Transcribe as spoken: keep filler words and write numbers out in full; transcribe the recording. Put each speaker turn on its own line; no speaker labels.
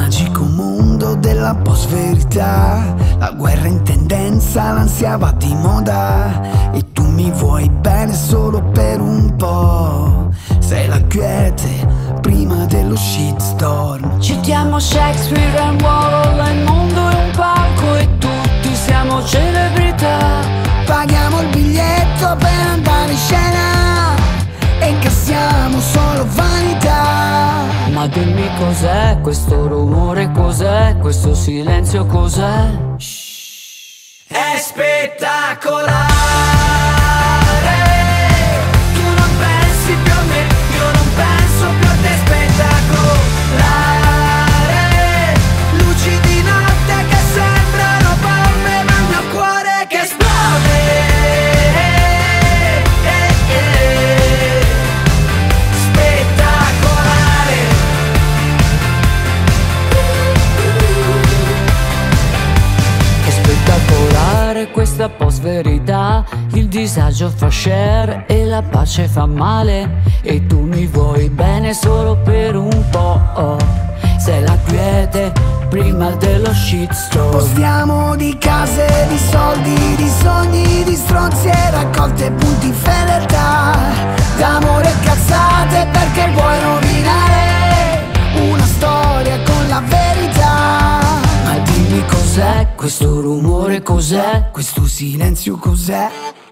magico mondo della post-verità, la guerra in tendenza, l'ansia va di moda, e tu mi vuoi bene solo per un po'. Sei la quiete prima dello shitstorm.
Citiamo Shakespeare e Warhol, il mondo è un palco e tutti siamo celebrità.
Paghiamo il biglietto per andare in scena e incassiamo solo vanità.
Ma dimmi cos'è questo rumore, cos'è questo silenzio, cos'è?
Shh. È spettacolare. Tu non pensi più a me, io non penso più a te. Spettacolare. Luci di notte che sembrano bombe, ma il mio cuore che esplode.
Questa post-verità, il disagio fa share e la pace fa male, e tu mi vuoi bene solo per un po'. Sei la quiete prima dello shitstorm.
Postiamo di case, di soldi, di sogni, di stronzi e raccolte punti fedeltà, d'amore e cazzate perché vuoi rovinare una storia con la verità.
Ma dimmi cos'è questo rumore, cos'è
questo silenzio, cos'è?